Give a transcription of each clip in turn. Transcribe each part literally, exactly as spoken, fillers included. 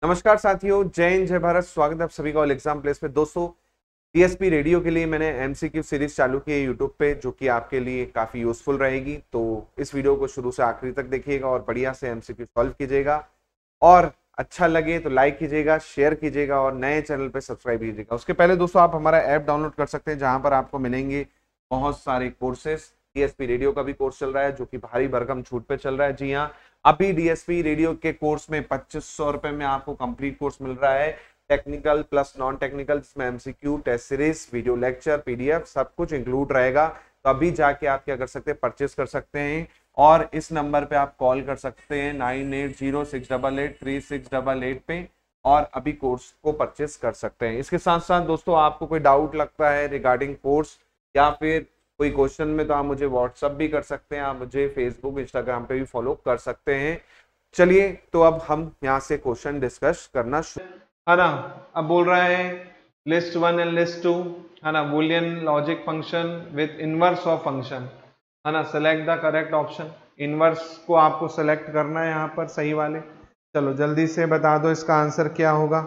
नमस्कार साथियों, जय हिंद जय भारत। स्वागत है आप सभी का ऑल एग्जाम प्लेस पे। दोस्तों, डीएसपी रेडियो के लिए मैंने एमसीक्यू सीरीज चालू की है यूट्यूब पे, जो कि आपके लिए काफी यूजफुल रहेगी। तो इस वीडियो को शुरू से आखिरी तक देखिएगा और बढ़िया से एमसीक्यू सॉल्व कीजिएगा। और अच्छा लगे तो लाइक कीजिएगा, शेयर कीजिएगा और नए चैनल पे सब्सक्राइब कीजिएगा। उसके पहले दोस्तों, आप हमारा ऐप डाउनलोड कर सकते हैं, जहां पर आपको मिलेंगे बहुत सारे कोर्सेस। डीएसपी रेडियो का भी कोर्स चल रहा है, जो कि भारी भरकम छूट पे चल रहा है। जी हाँ, अभी डीएसपी रेडियो के कोर्स में पच्चीस सौ रुपए में आपको कंप्लीट कोर्स मिल रहा है, टेक्निकल प्लस नॉन टेक्निकल, जिसमें MCQ, test series, video lecture, PDF सब कुछ इंक्लूड रहेगा। तो अभी जाके आप क्या कर सकते हैं, परचेस कर सकते हैं। और इस नंबर पे आप कॉल कर सकते हैं nine eight zero six double eight three six double eight पे, और अभी कोर्स को परचेस कर सकते हैं। इसके साथ साथ दोस्तों, आपको कोई डाउट लगता है रिगार्डिंग कोर्स या फिर कोई क्वेश्चन में, तो आप मुझे व्हाट्सअप भी कर सकते हैं, आप मुझे फेसबुक इंस्टाग्राम पे भी फॉलो कर सकते हैं। चलिए, तो अब हम यहाँ से क्वेश्चन डिस्कस करना शुरू, है ना। अब बोल रहा है list one and list two, है ना, Boolean logic function with inverse of function, है ना। Select the correct option. Inverse को आपको सेलेक्ट करना है यहाँ पर, सही वाले। चलो जल्दी से बता दो इसका आंसर क्या होगा।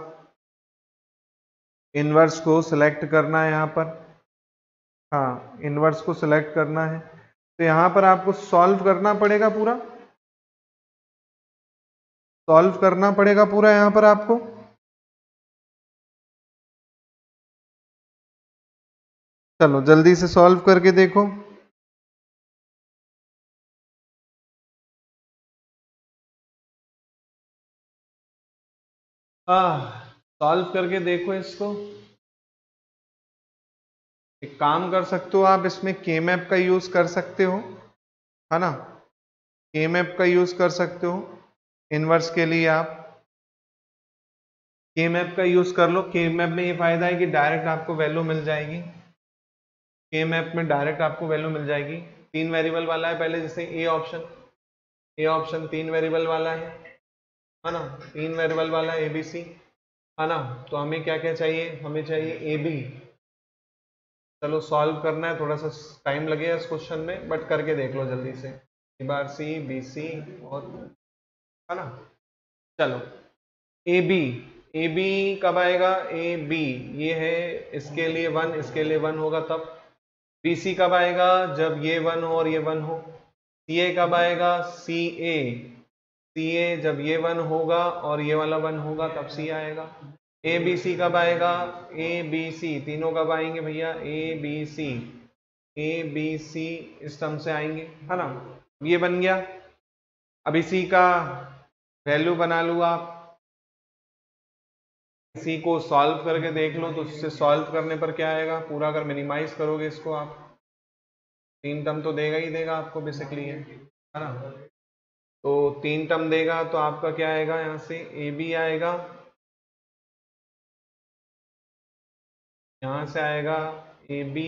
इनवर्स को सिलेक्ट करना है यहाँ पर, हाँ, इनवर्स को सिलेक्ट करना है। तो यहाँ पर आपको सॉल्व करना पड़ेगा पूरा, सॉल्व करना पड़ेगा पूरा यहाँ पर आपको। चलो जल्दी से सॉल्व करके देखो। सॉल्व करके देखो इसको। एक काम कर सकते हो आप, इसमें के मैप का यूज कर सकते हो, है ना। के मैप का यूज कर सकते हो इनवर्स के लिए। आप के मैप का यूज कर लो। के मैप में ये फायदा है कि डायरेक्ट आपको वैल्यू मिल जाएगी। के मैप में डायरेक्ट आपको वैल्यू मिल जाएगी। तीन वेरिएबल वाला है पहले, जैसे ए ऑप्शन, ए ऑप्शन तीन वेरिएबल वाला है है ना। तीन वेरिएबल वाला है एबीसी, है ना। तो हमें क्या क्या चाहिए, हमें चाहिए ए बी। चलो सॉल्व करना है, थोड़ा सा टाइम लगेगा इस क्वेश्चन में, बट करके देख लो जल्दी से। ए बार सी बी सी और, है ना। चलो ए बी, ए बी कब आएगा, ए बी ये है, इसके लिए वन, इसके लिए वन होगा तब। बी सी कब आएगा, जब ये वन हो और ये वन हो। सी ए कब आएगा, सी ए, सी ए जब ये वन होगा और ये वाला वन होगा तब सी आएगा। ए बी सी कब आएगा, ए बी सी तीनों कब आएंगे भैया, ए बी सी, ए बी सी इस टर्म से आएंगे, है ना। ये बन गया। अब इसी का वैल्यू बना लो आप, इसी को सॉल्व करके देख लो। तो इससे सॉल्व करने पर क्या आएगा पूरा, अगर मिनिमाइज करोगे इसको आप, तीन टर्म तो देगा ही देगा आपको बेसिकली, है है ना। तो तीन टर्म देगा तो आपका क्या आएगा, यहाँ से ए बी आएगा, यहाँ से आएगा ए बी,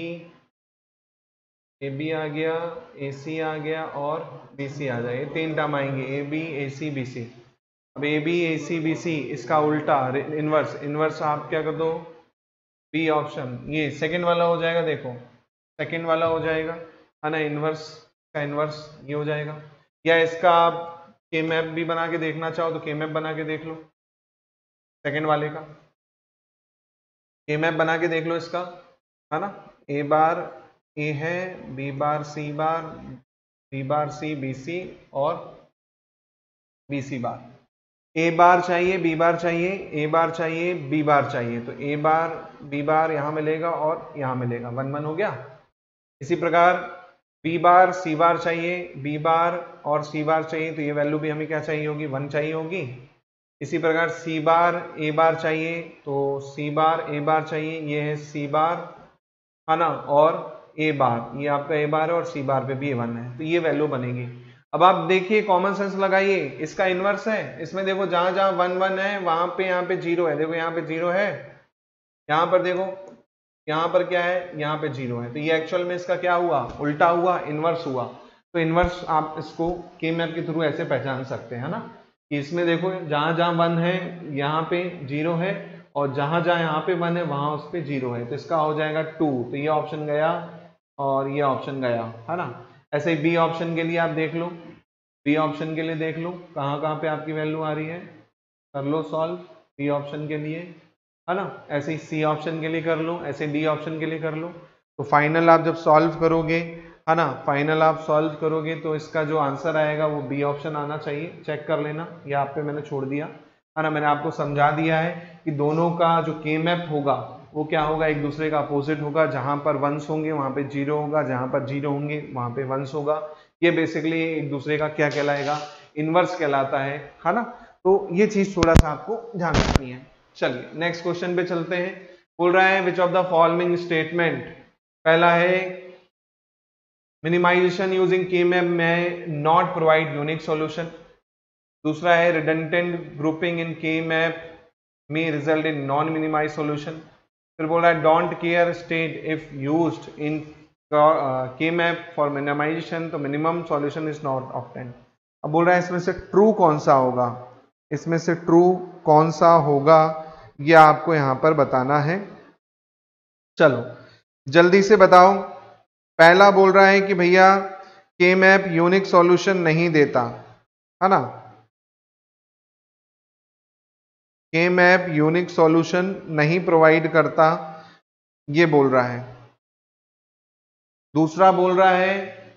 ए बी आ गया, ए सी आ गया और बी सी आ जाएगा। तीन टर्म आएंगे, A B A C B C. अब A B A C B सी, इसका उल्टा इनवर्स, इनवर्स आप क्या कर दो, बी ऑप्शन, ये सेकंड वाला हो जाएगा। देखो सेकंड वाला हो जाएगा, है ना। इनवर्स का इनवर्स ये हो जाएगा। या इसका आप के मैप भी बना के देखना चाहो तो के मैप बना के देख लो, सेकंड वाले का के मैप बना के देख लो इसका, है ना। ए बार ए है, B bar C bar, B bar C B C और बी सी बार। ए बार चाहिए, बी बार चाहिए, ए बार चाहिए, बी बार चाहिए। तो ए बार बी बार यहाँ मिलेगा और यहाँ मिलेगा, वन वन हो गया। इसी प्रकार बी बार सी बार चाहिए, बी बार और सी बार चाहिए, तो ये वैल्यू भी हमें क्या चाहिए होगी, वन चाहिए होगी। इसी प्रकार सी बार ए बार चाहिए, तो सी बार ए बार चाहिए, ये है सी बार, है ना। और ए बार, ये आपका ए बार है और सी बार पे भी ए वन है, तो ये वैल्यू बनेगी। अब आप देखिए, कॉमन सेंस लगाइए, इसका इनवर्स है। इसमें देखो जहां जहां वन वन है वहां पे यहाँ पे जीरो है। देखो यहाँ पे जीरो है, यहाँ पर देखो यहाँ पर क्या है, यहाँ पे जीरो है। तो ये एक्चुअल में इसका क्या हुआ, उल्टा हुआ, इनवर्स हुआ। तो इनवर्स आप इसको के मैप के थ्रू ऐसे पहचान सकते हैं, है ना। कि इसमें देखो जहां जहां वन है यहाँ पे जीरो है, और जहां जहां यहाँ पे वन है वहां उस पे जीरो है। तो इसका हो जाएगा टू। तो ये ऑप्शन गया और ये ऑप्शन गया, है ना। ऐसे ही बी ऑप्शन के लिए आप देख लो, बी ऑप्शन के लिए देख लो कहाँ कहाँ पे आपकी वैल्यू आ रही है, कर लो सॉल्व। बी ऑप्शन के लिए, है ना। ऐसे ही सी ऑप्शन के लिए कर लो, ऐसे डी ऑप्शन के लिए कर लो। तो फाइनल आप जब सॉल्व करोगे, है ना, फाइनल आप सॉल्व करोगे तो इसका जो आंसर आएगा वो बी ऑप्शन आना चाहिए। चेक कर लेना, ये आप पे मैंने छोड़ दिया, है ना। मैंने आपको समझा दिया है कि दोनों का जो के मैप होगा वो क्या होगा, एक दूसरे का अपोजिट होगा। जहां पर वंस होंगे वहां पे जीरो होगा, जहां पर जीरो होंगे वहां पे वंस होगा। ये बेसिकली एक दूसरे का क्या कहलाएगा, इनवर्स कहलाता है, है ना। तो ये चीज थोड़ा सा आपको ध्यान रखनी है। चलिए नेक्स्ट क्वेश्चन पे चलते हैं। बोल रहा है which of the following statement, पहला है मिनिमाइजेशन यूजिंग के मैप में नॉट प्रोवाइड यूनिक सॉल्यूशन। दूसरा है redundant grouping in K map में result in non minimize solution. फिर बोल रहा है don't care state if used in K map for minimization तो minimum solution is not obtained. अब बोल रहा है इसमें से ट्रू कौन सा होगा, इसमें से ट्रू कौन सा होगा ये आपको यहां पर बताना है। चलो जल्दी से बताओ। पहला बोल रहा है कि भैया के मैप यूनिक सॉल्यूशन नहीं देता, है ना, के मैप यूनिक सॉल्यूशन नहीं प्रोवाइड करता, ये बोल रहा है। दूसरा बोल रहा है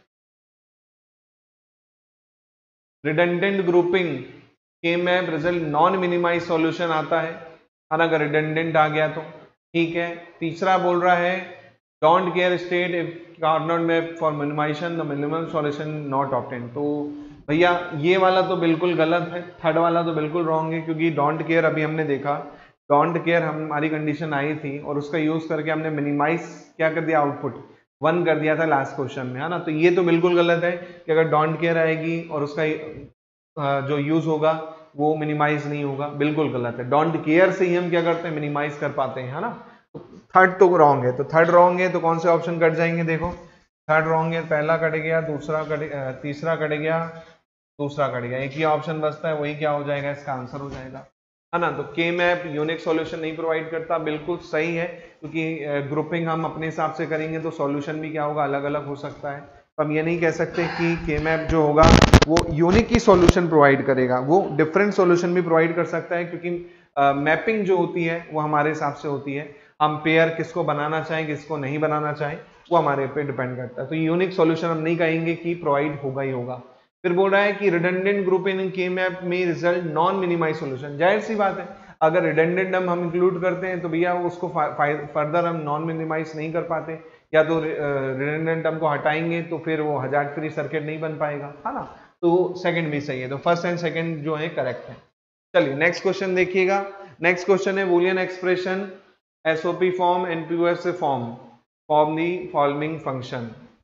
redundant grouping K map result non minimize solution आता है, अगर रिडंडेंट आ गया तो ठीक है। तीसरा बोल रहा है don't care state if Karnaugh map for minimization the minimum solution not obtain. तो भैया ये वाला तो बिल्कुल गलत है, थर्ड वाला तो बिल्कुल रॉन्ग है, क्योंकि डोंट केयर अभी हमने देखा, डोंट केयर हमारी कंडीशन आई थी और उसका यूज करके हमने मिनिमाइज क्या कर दिया, आउटपुट वन कर दिया था लास्ट क्वेश्चन में, है ना। तो ये तो बिल्कुल गलत है कि अगर डोंट केयर आएगी और उसका जो यूज होगा वो मिनिमाइज नहीं होगा, बिल्कुल गलत है। डोंट केयर से ही हम क्या करते हैं, मिनिमाइज कर पाते हैं, है ना। तो थर्ड तो रॉन्ग है, तो थर्ड रॉन्ग है तो कौन से ऑप्शन कट जाएंगे, देखो थर्ड रॉन्ग है, पहला कट गया, दूसरा कट, तीसरा कट गया, दूसरा कट गया, एक ही ऑप्शन बचता है, वही क्या हो जाएगा, इसका आंसर हो जाएगा, है ना। तो के मैप यूनिक सॉल्यूशन नहीं प्रोवाइड करता, बिल्कुल सही है, क्योंकि ग्रुपिंग हम अपने हिसाब से करेंगे तो सॉल्यूशन भी क्या होगा, अलग अलग हो सकता है। तो हम ये नहीं कह सकते कि के मैप जो होगा वो यूनिक ही सॉल्यूशन प्रोवाइड करेगा, वो डिफरेंट सॉल्यूशन भी प्रोवाइड कर सकता है, क्योंकि मैपिंग uh, जो होती है वो हमारे हिसाब से होती है, हम पेयर किसको बनाना चाहें किसको नहीं बनाना चाहें वो हमारे पे डिपेंड करता है। तो यूनिक सॉल्यूशन हम नहीं कहेंगे कि प्रोवाइड होगा ही होगा। फिर बोल रहा है कि redundant group in K map में रिजल्ट नॉन मिनिमाइज सॉल्यूशन, जाहिर सी बात है अगर रिडंडेंट हम हम इंक्लूड करते हैं तो भैया उसको फर्दर हम नॉन मिनिमाइज नहीं कर पाते, या तो रिडंडेंट हम को हटाएंगे तो फिर वो हजार्ड फ्री सर्किट नहीं बन पाएगा, है ना। तो सेकंड भी सही है, तो फर्स्ट एंड सेकंड जो है करेक्ट है। चलिए नेक्स्ट क्वेश्चन देखिएगा। नेक्स्ट क्वेश्चन है Boolean expression SOP form and POS form form the following function.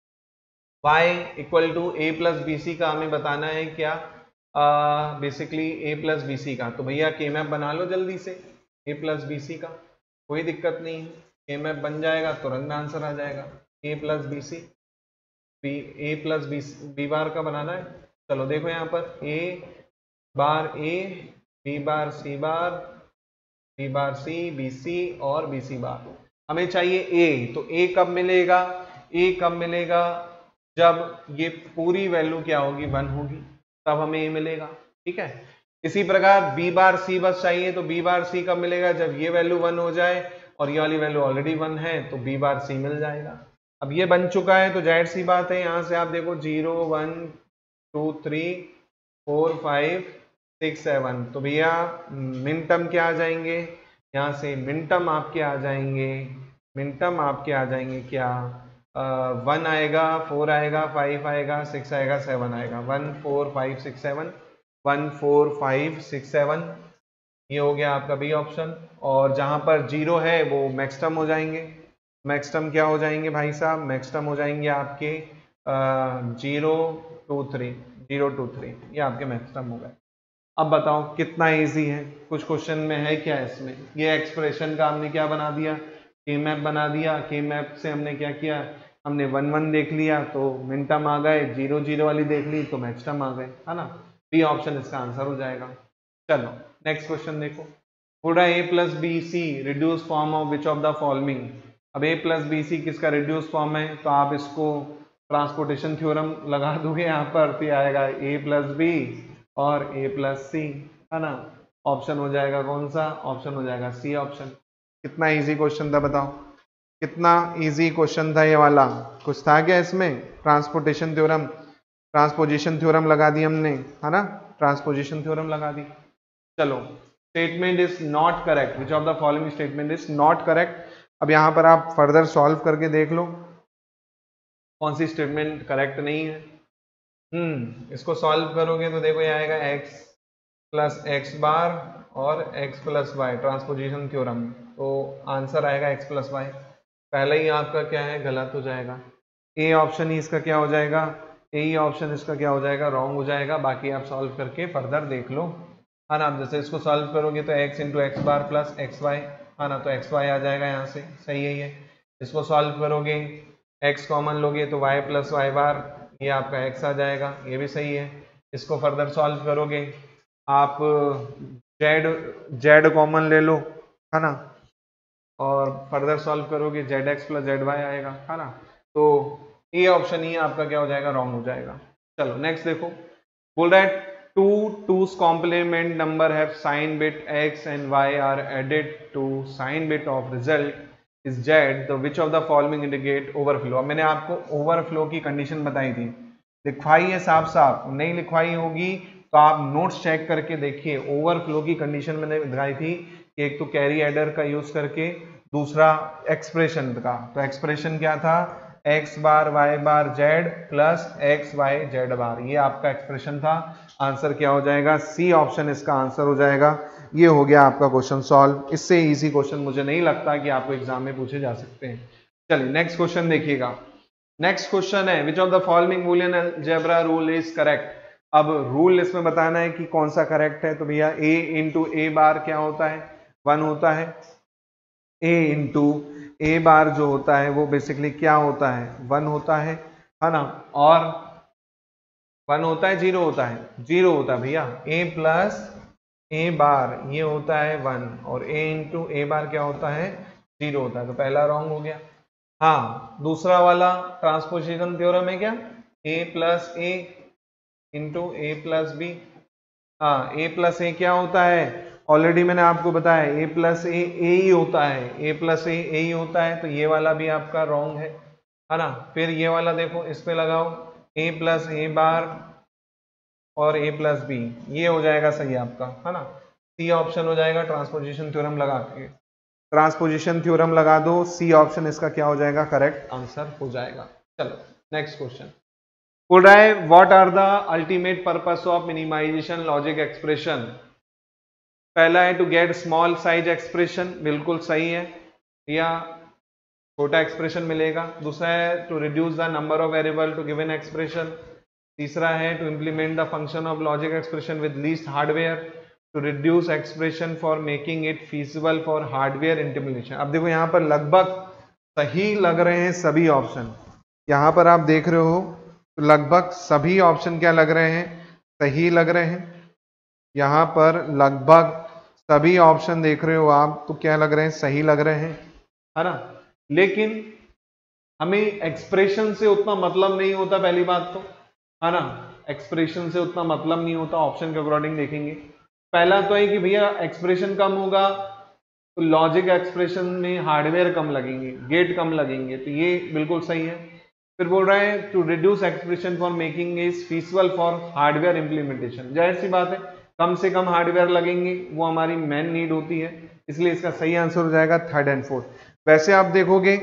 y equal to A plus B C का हमें बताना है क्या, basically A plus B C का। तो भैया के मैप बना लो जल्दी से, ए प्लस बी सी का, कोई दिक्कत नहीं है, के मैप बन जाएगा तुरंत में आंसर आ जाएगा। A plus B C, B A plus B B bar का बनाना है। चलो देखो यहाँ पर A bar A, B bar C bar, B bar C, B C और बी सी बार। हमें चाहिए ए, तो ए कब मिलेगा, ए कब मिलेगा, जब ये पूरी वैल्यू क्या होगी, वन होगी, तब हमें ए मिलेगा, ठीक है। इसी प्रकार बी बार सी बस चाहिए, तो बी बार सी कब मिलेगा, जब ये वैल्यू वन हो जाए और ये वाली वैल्यू ऑलरेडी वन है तो बी बार सी मिल जाएगा। अब ये बन चुका है तो जाहिर सी बात है यहाँ से आप देखो zero one two three four five six seven, तो भैया मिनटम क्या आ जाएंगे, यहाँ से मिनटम आपके आ जाएंगे, मिनटम आपके आ जाएंगे क्या, वन uh, आएगा, फोर आएगा, फाइव आएगा, सिक्स आएगा, सेवन आएगा, one four five six seven, one four five six seven, ये हो गया आपका बी ऑप्शन। और जहां पर जीरो है वो मैक्सटर्म हो जाएंगे, मैक्सटर्म क्या हो जाएंगे भाई साहब, मैक्सटर्म हो जाएंगे आपके zero two three, zero two three, ये आपके मैक्सटर्म हो गए। अब बताओ कितना इजी है, कुछ क्वेश्चन में है क्या इसमें, ये एक्सप्रेशन का हमने क्या बना दिया, के मैप बना दिया, के मैप से हमने क्या किया, हमने वन वन देख लिया तो मिनटम आ गए, जीरो जीरो वाली देख ली तो मैक्सटर्म आ गए, है ना। बी ऑप्शन इसका आंसर हो जाएगा। चलो नेक्स्ट क्वेश्चन देखो, पूरा A plus B C reduce form of which of the following. अब ए प्लस बी सी किसका रिड्यूस फॉर्म है, तो आप इसको ट्रांसपोर्टेशन थ्योरम लगा दोगे यहाँ पर, तो आएगा ए प्लस बी और ए प्लस सी, है ना, ऑप्शन हो जाएगा कौन सा, ऑप्शन हो जाएगा सी ऑप्शन। कितना इजी क्वेश्चन था बताओ, कितना इजी क्वेश्चन था ये वाला, कुछ था क्या इसमें? ट्रांसपोर्टेशन थ्योरम, ट्रांसपोजिशन थ्योरम लगा दी हमने, है ना, ट्रांसपोजिशन थ्योरम लगा दी। चलो, statement is not correct, which of the following statement is not correct. अब यहां पर आप फर्दर सॉल्व करके देख लो कौन सी स्टेटमेंट करेक्ट नहीं है। हम्म इसको सॉल्व करोगे तो देखो ये आएगा x प्लस एक्स बार और x plus Y, transposition theorem, तो आंसर आएगा x प्लस वाई। पहला ही आपका क्या है, गलत हो जाएगा। ए ऑप्शन ही इसका क्या हो जाएगा, ए ही ऑप्शन इसका क्या हो जाएगा, रॉन्ग हो जाएगा। बाकी आप सॉल्व करके फर्दर देख लो, है ना। जैसे इसको सॉल्व करोगे तो x into X bar plus X Y, है ना, तो एक्स वाई आ जाएगा यहाँ से, सही है ये। इसको सॉल्व करोगे x कॉमन लोगे तो y प्लस वाई बार, ये आपका x आ जाएगा, ये भी सही है। इसको फर्दर सॉल्व करोगे आप z z कॉमन ले लो, है ना, और फर्दर सॉल्व करोगे Z X plus Z Y आएगा, है ना। तो ये ऑप्शन ही आपका क्या हो जाएगा, रॉन्ग हो जाएगा। चलो नेक्स्ट देखो, बोल रहा है two two's complement number have sign bit x and y are added to sign bit of result is Z, the which of the following indicate overflow. अब मैंने आपको ओवरफ्लो की कंडीशन बताई थी, लिखवाई है साफ साफ, नहीं लिखवाई होगी तो आप नोट्स चेक करके देखिए। ओवरफ्लो की कंडीशन मैंने दिखाई थी कि एक तो कैरी एडर का यूज करके, दूसरा एक्सप्रेशन का। तो एक्सप्रेशन क्या था, X bar Y bar Z plus X Y Z bar, ये आपका एक्सप्रेशन था। आंसर क्या हो जाएगा, सी ऑप्शन इसका आंसर हो जाएगा। ये हो गया आपका क्वेश्चन सॉल्व। इससे इजी क्वेश्चन मुझे नहीं लगता कि आपको एग्जाम में पूछे जा सकते हैं। चलिए नेक्स्ट क्वेश्चन देखिएगा। नेक्स्ट क्वेश्चन है which of the following Boolean algebra rule is correct. अब रूल इसमें बताना है कि कौन सा करेक्ट है। तो भैया a इंटू ए बार क्या होता है, वन होता है। a इंटू ए बार जो होता है वो बेसिकली क्या होता है, वन होता है, है ना। और वन होता है, जीरो होता है, जीरो होता है भैया। a प्लस ए बार ये होता है वन, और a इंटू ए बार क्या होता है, जीरो होता है। तो पहला रॉन्ग हो गया। हाँ, दूसरा वाला ट्रांसपोजिशन थ्योरम है क्या, a plus A into A plus B. हाँ, a प्लस ए क्या होता है, ऑलरेडी मैंने आपको बताया a प्लस ए ए ही होता है, a प्लस ए ए ही होता है। तो ये वाला भी आपका रॉन्ग है, है ना। फिर ये वाला देखो, इस पे लगाओ a प्लस ए बार और a प्लस बी, ये हो जाएगा सही आपका, है ना। सी ऑप्शन हो जाएगा, ट्रांसपोजिशन थ्योरम लगा के, ट्रांसपोजिशन थ्योरम लगा दो, सी ऑप्शन इसका क्या हो जाएगा, करेक्ट आंसर हो जाएगा। चलो नेक्स्ट क्वेश्चन बोल रहा है what are the ultimate purpose of minimization logic expression. पहला है to get small size expression, बिल्कुल सही है, या छोटा एक्सप्रेशन मिलेगा। दूसरा है to reduce the number of variable to given expression. तीसरा है to implement the function of logic expression with least hardware, to reduce expression for making it feasible for hardware implementation. अब देखो यहाँ पर लगभग सही लग रहे हैं सभी ऑप्शन, यहाँ पर आप देख रहे हो तो लगभग सभी ऑप्शन क्या लग रहे हैं, सही लग रहे हैं। यहाँ पर लगभग सभी ऑप्शन देख रहे हो आप तो क्या लग रहे हैं, सही लग रहे हैं, है ना। लेकिन हमें एक्सप्रेशन से उतना मतलब नहीं होता, पहली बात तो, है ना, एक्सप्रेशन से उतना मतलब नहीं होता। ऑप्शन के अकॉर्डिंग देखेंगे, पहला तो है कि भैया एक्सप्रेशन कम होगा तो लॉजिक एक्सप्रेशन में हार्डवेयर कम लगेंगे, गेट कम लगेंगे, तो ये बिल्कुल सही है। फिर बोल रहा है to reduce expression for making is feasible for hardware implementation. जाहिर सी बात है, कम से कम हार्डवेयर लगेंगे, वो हमारी मेन नीड होती है, इसलिए इसका सही आंसर हो जाएगा थर्ड एंड फोर्थ। वैसे आप देखोगे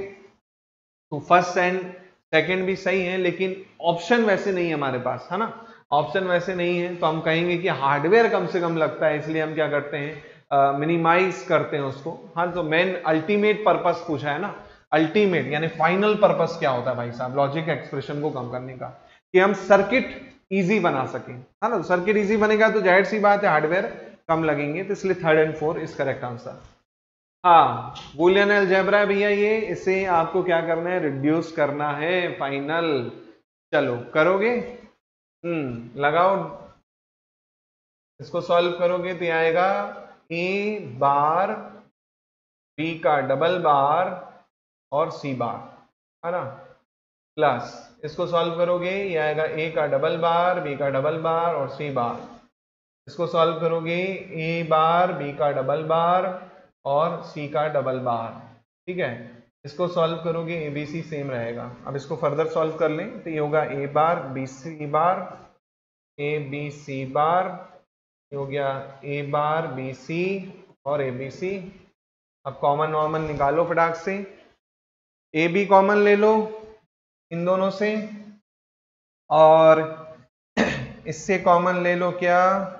तो फर्स्ट एंड सेकंड भी सही है, लेकिन ऑप्शन वैसे नहीं है हमारे पास, है ना, ऑप्शन वैसे नहीं है, तो हम कहेंगे कि हार्डवेयर कम से कम लगता है, इसलिए हम क्या करते हैं, मिनिमाइज uh, करते हैं उसको। हाँ, तो मेन अल्टीमेट पर्पस पूछा है ना, अल्टीमेट यानी फाइनल पर्पस क्या होता है भाई साहब, लॉजिक एक्सप्रेशन को कम करने का, कि हम सर्किट इजी बना सकें, है ना। सर्किट इजी बनेगा तो जाहिर सी बात है हार्डवेयर कम लगेंगे, तो इसलिए third and fourth is correct answer. हाँ, बूलियन अलजेब्रा है भैया ये, इसे आपको क्या करना है, रिड्यूस करना है फाइनल। चलो करोगे, हम्म लगाओ, इसको सॉल्व करोगे तो आएगा ए बार बी का डबल बार और सी बार, है ना, प्लस इसको सॉल्व करोगे ये आएगा ए का डबल बार बी का डबल बार और सी बार। इसको सॉल्व करोगे ए बार बी का डबल बार और सी का डबल बार, ठीक है। इसको सॉल्व करोगे ए बी सी सेम रहेगा। अब इसको फर्दर सॉल्व कर लें तो ये होगा ए bar B C bar A B C बार, ये हो गया ए बार बी सी और ए बी सी। अब कॉमन नॉर्मल निकालो फटाक से, ए बी कॉमन ले लो इन दोनों से और इससे कॉमन ले लो क्या,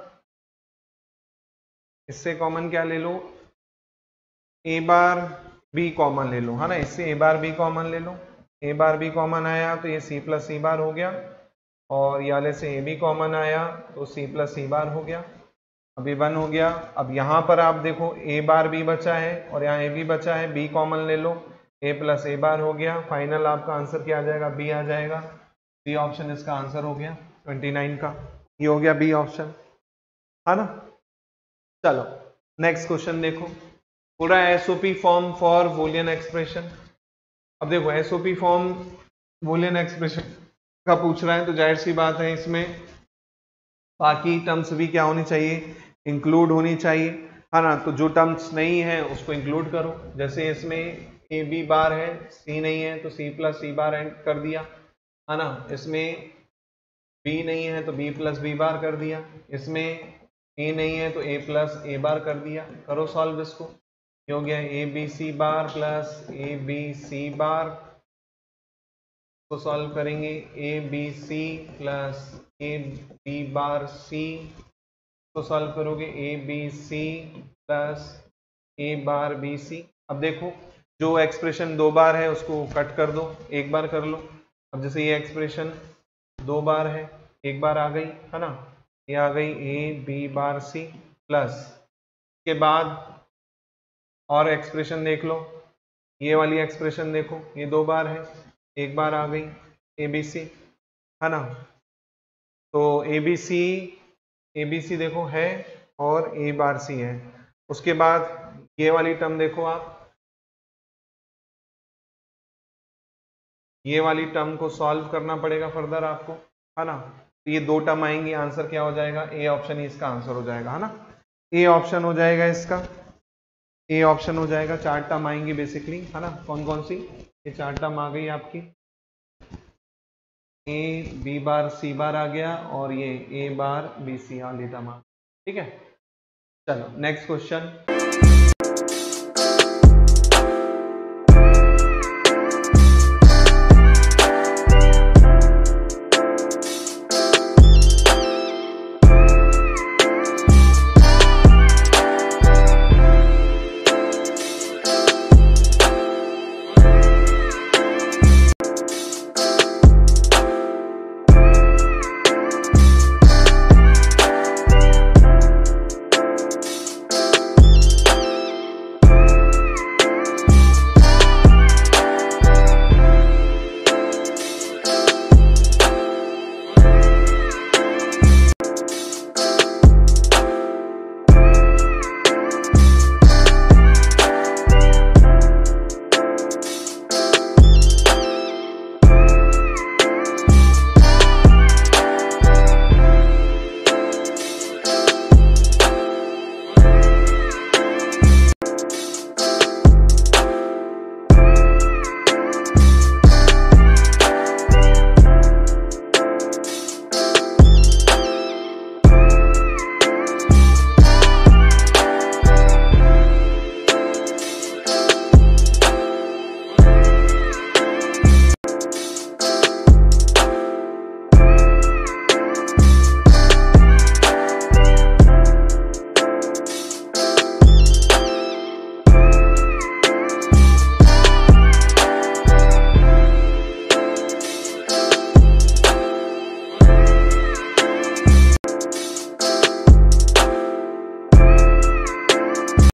इससे कॉमन क्या ले लो, ए बार बी कॉमन ले लो, है ना। इससे ए बार बी कॉमन ले लो, ए बार बी कॉमन आया तो ये सी प्लस सी बार हो गया और ये वाले से ए बी कॉमन आया तो सी प्लस सी बार हो गया। अभी वन हो गया। अब यहाँ पर आप देखो ए बार बी बचा है और यहाँ ए बी बचा है, बी कॉमन ले लो, ए प्लस ए बार हो गया। फाइनल आपका आंसर क्या आ जाएगा, बी आ जाएगा। बी ऑप्शन इसका आंसर हो गया ट्वेंटी नाइन का, ये हो गया बी ऑप्शन, है ना। चलो नेक्स्ट क्वेश्चन देखो, पूरा SOP form for Boolean expression. अब देखो एसओपी फॉर्म बूलियन एक्सप्रेशन का पूछ रहा है तो जाहिर सी बात है इसमें बाकी टर्म्स भी क्या होनी चाहिए, इंक्लूड होनी चाहिए, है ना। तो जो टर्म्स नहीं है उसको इंक्लूड करो। जैसे इसमें ए बी बार है, सी नहीं है तो C plus C bar and कर दिया, है ना। इसमें बी नहीं है तो बी प्लस बी बार कर दिया, इसमें ए नहीं है तो ए प्लस ए बार कर दिया। करो सॉल्व इसको, ये हो गया A B C bar plus A B C bar. को सॉल्व करेंगे A B C plus A B bar C, तो सॉल्व करोगे A B C plus A bar B C. अब देखो जो एक्सप्रेशन दो बार है उसको कट कर दो, एक बार कर लो। अब जैसे ये एक्सप्रेशन दो बार है, एक बार आ गई, है ना, ये आ गई ए बी बार सी प्लस के बाद और एक्सप्रेशन देख लो, ये वाली एक्सप्रेशन देखो, ये दो बार है, एक बार आ गई ए बी सी, है ना। तो ए बी सी ए बी सी देखो है और ए बार सी है। उसके बाद ये वाली टर्म देखो आप, ये वाली टर्म को सॉल्व करना पड़ेगा फर्दर आपको, है ना। तो ये दो टर्म आएंगी, आंसर क्या हो जाएगा, ए ऑप्शन ही इसका आंसर हो जाएगा, है ना। ए ऑप्शन हो जाएगा इसका, ए ऑप्शन हो जाएगा। चार टर्म आएंगी बेसिकली, है ना। कौन कौन सी, ये चार टर्म आ गई आपकी, ए बी बार सी बार आ गया और ये ए बार बी सी वाली टर्म आ, ठीक है। चलो नेक्स्ट क्वेश्चन।